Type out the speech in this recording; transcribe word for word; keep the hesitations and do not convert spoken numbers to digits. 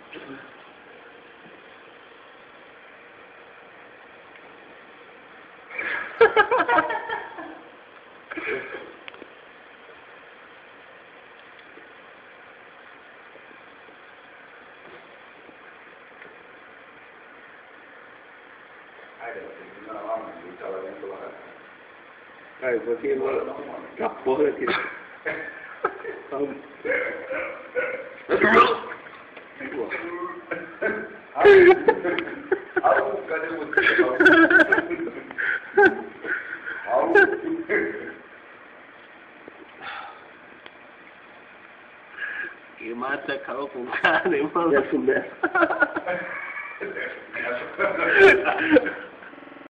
Ai, porque a porra aqui. Cadê você? Que mata acabou com o cara, irmão. Já começa.